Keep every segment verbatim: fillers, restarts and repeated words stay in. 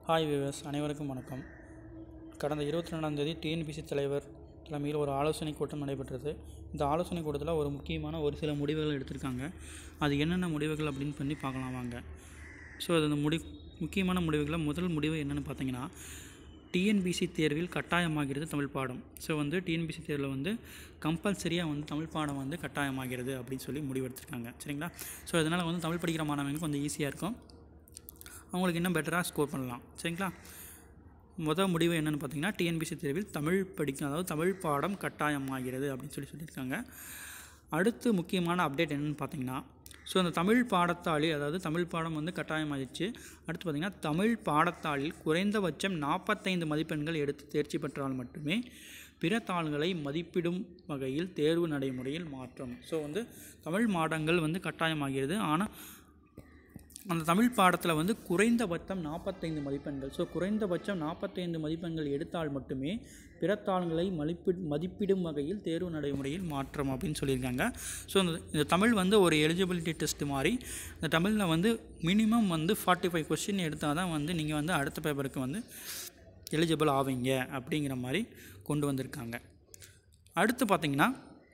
Hi viewers, அனைவருக்கும் வணக்கம். கடந்த இருபத்தி ரெண்டாம் தேதி டிஎன்பிசி தலைவர் தலைமையில் ஒரு ஆலோசனை கூட்டம் நடைபெற்றது. இந்த ஆலோசனை கூட்டத்தில் ஒரு முக்கியமான ஒரு சில முடிவுகள் எடுத்திருக்காங்க. அது என்னென்ன முடிவுகள் அப்படின்னு பண்ணி பார்க்கலாம் வாங்க. ஸோ அது அந்த முடி முக்கியமான முடிவுகளில் முதல் முடிவு என்னென்னு பார்த்தீங்கன்னா, டிஎன்பிசி தேர்வில் கட்டாயமாகிறது தமிழ் பாடம். ஸோ வந்து டிஎன்பிசி தேர்வில் வந்து கம்பல்சரியாக வந்து தமிழ் பாடம் வந்து கட்டாயமாகிறது அப்படின்னு சொல்லி முடிவெடுத்திருக்காங்க. சரிங்களா? ஸோ இதனால் வந்து தமிழ் படிக்கிற மாணவங்களுக்கு கொஞ்சம் ஈஸியாக இருக்கும், அவங்களுக்கு இன்னும் பெட்டராக ஸ்கோர் பண்ணலாம். சரிங்களா? முதல் முடிவு என்னென்னு பார்த்தீங்கன்னா, டிஎன்பிசி தேர்வில் தமிழ் படிக்க அதாவது தமிழ் பாடம் கட்டாயமாகிறது அப்படின்னு சொல்லி சொல்லியிருக்காங்க. அடுத்து முக்கியமான அப்டேட் என்னென்னு பார்த்தீங்கன்னா, ஸோ அந்த தமிழ் பாடத்தாளில் அதாவது தமிழ் பாடம் வந்து கட்டாயமாகிடுச்சு. அடுத்து பார்த்திங்கன்னா, தமிழ் பாடத்தாளில் குறைந்தபட்சம் நாற்பத்தைந்து மதிப்பெண்கள் எடுத்து தேர்ச்சி பெற்றால் மட்டுமே பிற தாள்களை மதிப்பிடும் வகையில் தேர்வு நடைமுறையில் மாற்றம். ஸோ வந்து தமிழ் பாடங்கள் வந்து கட்டாயமாகிறது. ஆனால் அந்த தமிழ் பாடத்தில் வந்து குறைந்தபட்சம் நாற்பத்தைந்து மதிப்பெண்கள் ஸோ குறைந்தபட்சம் நாற்பத்தைந்து மதிப்பெண்கள் எடுத்தால் மட்டுமே பிற தாள்களை மதிப்பி மதிப்பிடும் வகையில் தேர்வு நடைமுறையில் மாற்றம் அப்படின்னு சொல்லியிருக்காங்க. ஸோ இந்த தமிழ் வந்து ஒரு எலிஜிபிலிட்டி டெஸ்ட் மாதிரி. இந்த தமிழில் வந்து மினிமம் வந்து ஃபார்ட்டி ஃபைவ் கொஸ்டின் எடுத்தால் தான் வந்து நீங்கள் வந்து அடுத்த பேப்பருக்கு வந்து எலிஜிபிள் ஆவீங்க அப்படிங்கிற மாதிரி கொண்டு வந்திருக்காங்க. அடுத்து பார்த்திங்கன்னா,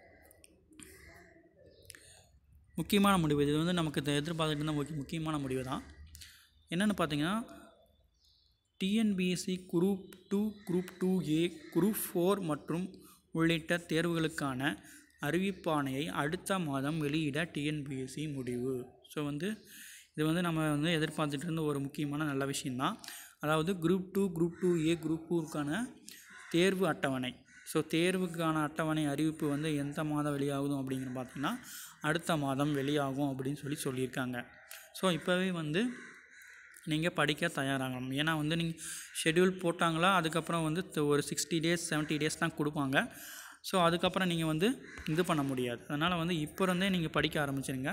முக்கியமான முடிவு இது வந்து நமக்கு எதிர்பார்த்துட்டு இருந்த முக்கிய முக்கியமான முடிவு தான். என்னென்னு பார்த்தீங்கன்னா, TNPSC group two group two A group four மற்றும் உள்ளிட்ட தேர்வுகளுக்கான அறிவிப்பாணையை அடுத்த மாதம் வெளியிட டிஎன்பிஎஸ்சி முடிவு. ஸோ வந்து இது வந்து நம்ம வந்து எதிர்பார்த்துட்டு இருந்த ஒரு முக்கியமான நல்ல விஷயந்தான். அதாவது group two group two A group ஃபோருக்கான தேர்வு அட்டவணை ஸோ தேர்வுக்கான அட்டவணை அறிவிப்பு வந்து எந்த மாதம் வெளியாகும் அப்படிங்கிற பார்த்திங்கன்னா, அடுத்த மாதம் வெளியாகும் அப்படின்னு சொல்லி சொல்லியிருக்காங்க. ஸோ இப்போவே வந்து நீங்கள் படிக்க தயாராகணும். ஏன்னா வந்து நீங்கள் ஷெட்யூல் போட்டாங்களா, அதுக்கப்புறம் வந்து ஒரு சிக்ஸ்டி டேஸ் செவன்ட்டி டேஸ் தான் கொடுப்பாங்க. ஸோ அதுக்கப்புறம் நீங்கள் வந்து இது பண்ண முடியாது. அதனால் வந்து இப்போ இருந்தே நீங்கள் படிக்க ஆரம்பிச்சிருங்க.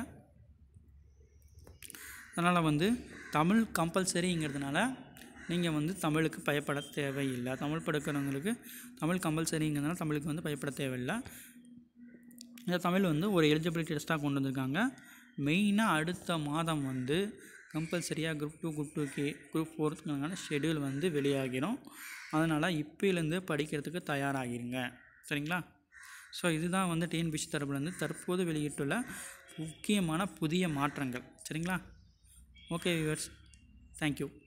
அதனால் வந்து தமிழ் கம்பல்சரிங்கிறதுனால நீங்கள் வந்து தமிழுக்கு பயப்பட தேவையில்லை. தமிழ் படிக்கிறவங்களுக்கு தமிழ் கம்பல்சரிங்கிறதுனால தமிழுக்கு வந்து பயப்பட தேவையில்லை. இந்த தமிழ் வந்து ஒரு எலிஜிபிலிட்டி டெஸ்ட்டாக கொண்டு வந்திருக்காங்க. மெயினாக அடுத்த மாதம் வந்து கம்பல்சரியாக குரூப் டூ குரூப் டூ கே குரூப் ஃபோர்த்துக்கான ஷெட்யூல் வந்து வெளியாகிடும். அதனால் இப்போலேருந்து படிக்கிறதுக்கு தயாராகிருங்க. சரிங்களா? ஸோ இதுதான் வந்து டிஎன்பிஎஸ்சி தரப்புலேருந்து தற்போது வெளியிட்டுள்ள முக்கியமான புதிய மாற்றங்கள். சரிங்களா? Okay viewers, thank you.